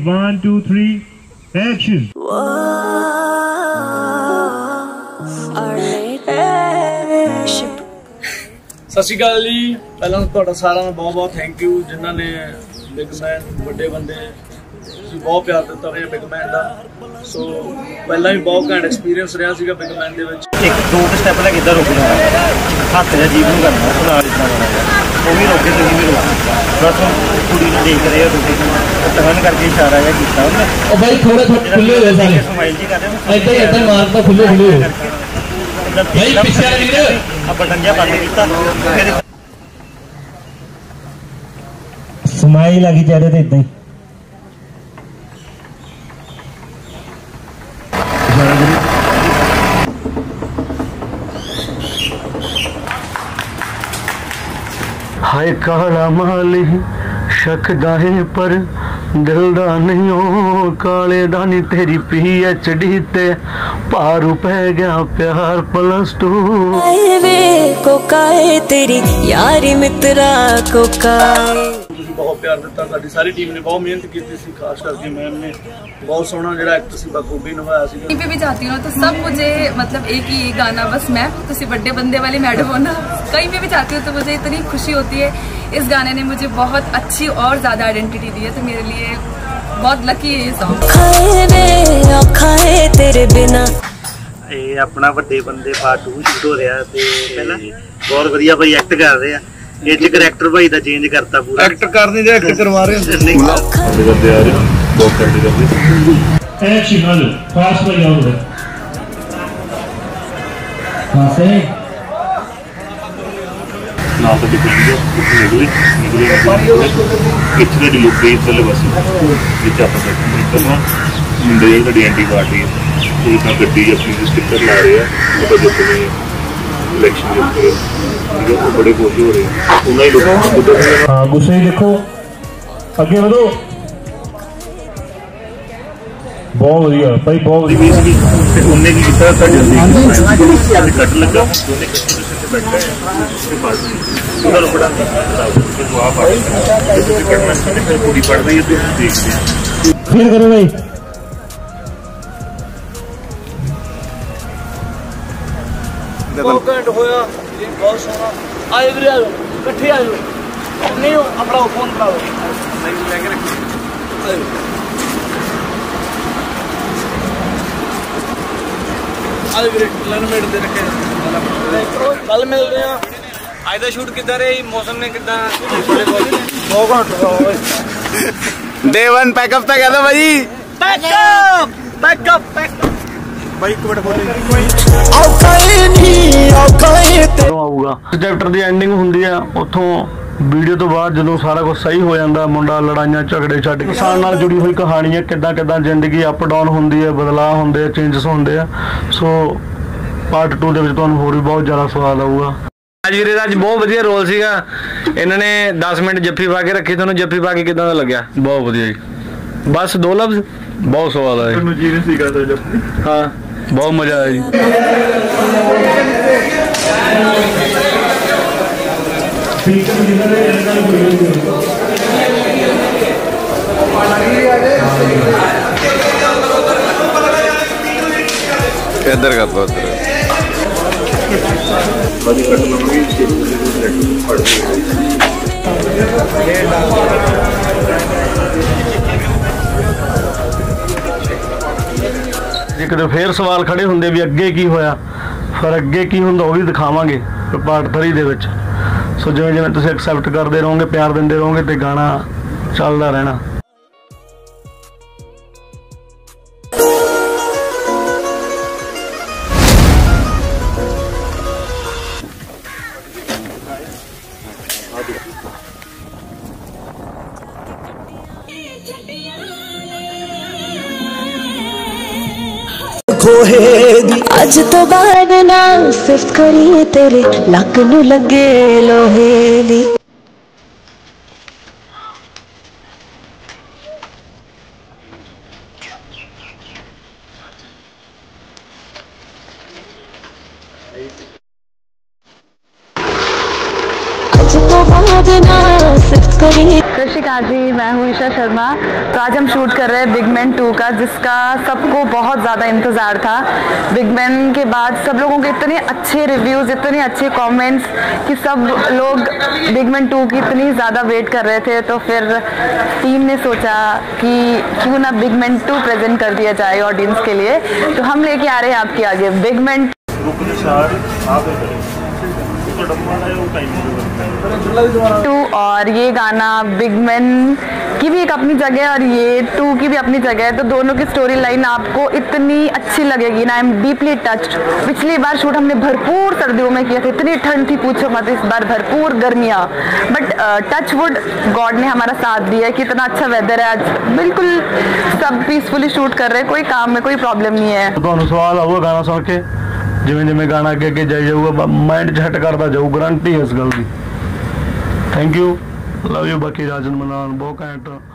1 2 3 action. सत श्री अकाल जी। पहला तो सारा बहुत बहुत थैंक यू जिन्होंने बिग मैन बड़े बंदे बहुत प्यार दिता है बिग मैन का। सो पहला भी बहुत घैंट एक्सपीरियंस रहा सीगा बिग मैन दे विच। एक दो स्टैप लगे इधर रुकना हाथ जा जीव नहीं करना सुना इतना वो भी रोके तो भी रोक बस कुड़ी ने देख रहे हो रोके टहन करके इशारा है कीता उन्होंने ओ भाई थोड़े खुले हो सारे स्माइल जी कर रहे हैं इधर मार तो खुले खुले भाई पीछे आ वीर अब बटन जा बंद कीता फिर स्माइल आ गई चेहरे ते इदां ही हाय काला माली शकदा है पर दिलदा नहीं हो काले दानी तेरी PhD ते पारू पै गया प्यार +2 कोकाए तेरी यारी मित्रा कोकाए बहुत प्यार दिता। साडी सारी टीम ने बहुत मेहनत की थी, खास करके मैम ने बहुत सोहना जो एक्ट सी बखूबी निभाया सी। कहीं पे भी जाती हूँ तो सब मुझे मतलब एक ही गाना बस मैम तुसी बड़े बंदे वाली मैडम हो ना, कहीं पे भी जाती हूँ तो मुझे इतनी खुशी होती है। इस गाने ने मुझे बहुत अच्छी और ज्यादा आइडेंटिटी दी है, तो मेरे लिए बहुत लकी है ये सॉन्ग। खाए तेरे बिना ये अपना बड़े बंदे पार्ट 2 शूट हो रहा है पहला बहुत बढ़िया भाई एक्ट कर रहे हैं। ये च करैक्टर भाई दा चेंज करता पूरा एक्ट करने दे एक्ट करवा रहे हैं नहीं करते आ रहे बहुत करते एक्शन हेलो फास्ट भाई आओ उधर पासे ना तो निकली कितने दी लुक गई चले बस ये आप करना मुंडे दी एंटी पार्टी है तो गड्डी अपनी स्टिकर ला रहे हैं वो जितने इलेक्शन जितने बड़े खुश हो रहे हैं उन्हें ही लोग हाँ गुस्से ही देखो अगे बढ़ो बहुत बढ़िया भाई बहुत बढ़िया उन्हें की कितना था जल्दी कट लगा दोनों कट बैठा है उधर बड़ा तो आप कटना पूरी पड़ रही है तो देखते हैं फिर करो भाई बहुत घंट होया ये बहुत सोहना आए वीर आयो इकट्ठे आयो नहीं हो अपना फोन करा नहीं लेके रखिए आए वीर लाइनमेट दे रखे कल मिल रहे हैं। आज दा शूट किदा रही मौसम ने किदा बहुत घंट डे 1 पैकअप पे कहदा भाई पैकअप पैकअप पैकअप भाई एक मिनट आऊगा चैप्टर की एंडिंग होंगी है उतों वीडियो तो बाद जो सारा कुछ सही हो जाता मुंडा लड़ाइयां झगड़े छड्ड के किसान नाल जुड़ी हुई कहानी है किदां किदां जिंदगी अप डाउन होंदी है बदलाव होंदे चेंजेस होंदे आ। सो पार्ट 2 दे विच तुहानूं होर भी बहुत ज़्यादा स्वाद आऊगा। आज वीरे अज बहुत वधिया रोल सीगा इन्होंने 10 मिनट जफ्फी पा के रखी तुहानूं जफ्फी पा के किदां दा लग्या? बहुत वधिया जी बस 2 लफ्ज़ बहुत स्वाद आया। हाँ बहुत मजा आया जी। इधर कर दो एक तो फिर सवाल खड़े होंगे भी अगे की होया फिर अगे की होंदा वो भी दिखावांगे पार्ट 3 दे विच। सो जिवें जिवें तुसीं एक्सैप्ट करते रहोगे प्यार देंदे रहोगे तो गाना चलता रहना। अज तो बाद ना सिर्फ करिए तेरे लक नू लगे लोहे दी। अज तो बाद ना सिर्फ करिए। कृषिका जी, मैं हूँ ईशा शर्मा। तो आज हम शूट कर रहे हैं बिग मैन 2 का, जिसका सबको बहुत ज़्यादा इंतज़ार था। बिग मैन के बाद सब लोगों के इतने अच्छे रिव्यूज़, इतने अच्छे कमेंट्स कि सब लोग बिग मैन 2 की इतनी ज़्यादा वेट कर रहे थे। तो फिर टीम ने सोचा कि क्यों ना बिग मैन 2 प्रेजेंट कर दिया जाए ऑडियंस के लिए। तो हम लेके आ रहे हैं आपके आगे बिग मैन 2। और ये गाना बिग मैन की भी एक अपनी जगह है और ये 2 की भी अपनी जगह है। तो दोनों की स्टोरी लाइन आपको इतनी अच्छी लगेगी ना। I am deeply touched. पिछली बार शूट हमने भरपूर सर्दियों में किया था, इतनी ठंड थी पूछो मत। इस बार भरपूर गर्मियाँ, बट टच वुड गॉड ने हमारा साथ दिया है कि इतना अच्छा वेदर है आज। बिल्कुल सब पीसफुली शूट कर रहे हैं, कोई काम में कोई प्रॉब्लम नहीं है। ਤੁਹਾਨੂੰ ਸਵਾਲ ਆਊਗਾ ਗਾਣਾ ਸੁਣ ਕੇ, ਜਿਵੇਂ ਜਿਵੇਂ ਗਾਣਾ ਅੱਗੇ ਅੱਗੇ ਜਾਈ ਜਾਊਗਾ ਮਾਈਂਡ 'ਚ ਹਿੱਟ ਕਰਦਾ ਜਾਊ, ਗਰੰਟੀ ਇਸ ਗੱਲ ਦੀ। Thank you, love you. ਬਾਕੀ ਰਾਜਨ ਮਨਾਨ ਬਹੁਤ ਘੈਂਟ।